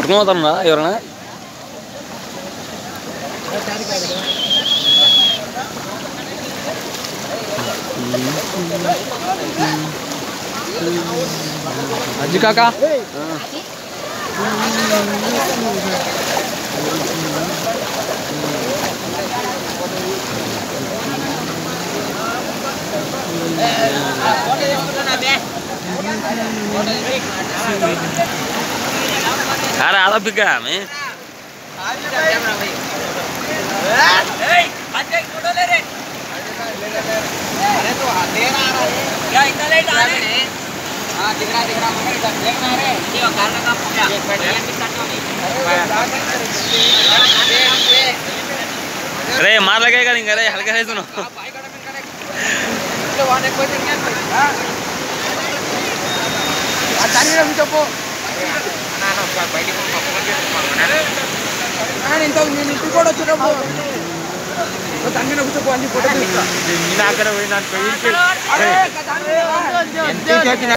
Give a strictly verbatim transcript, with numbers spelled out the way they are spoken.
పట్టుకోపోతారా ఎవరైనా అజ్జి కాకా cara ada biga me hey ajay photo le re अरे तो दे रहा है क्या इतना लेट आ रहे हैं हां दिख रहा दिख रहा मुझे देख रहा है ये कारण का क्या ये भी काटो नहीं अरे मार लगेगा नहीं अरे हल्का है सुनो भाई कड़ा में करे तो वाने कोई नहीं है हां आचारी रे मुझे को ना ना क्या भाई को फोन के ना नहीं तो मैं नीति को चलो तो तंगे ना कुछ को अंजी फोटो ना करे वही ना कोई के अरे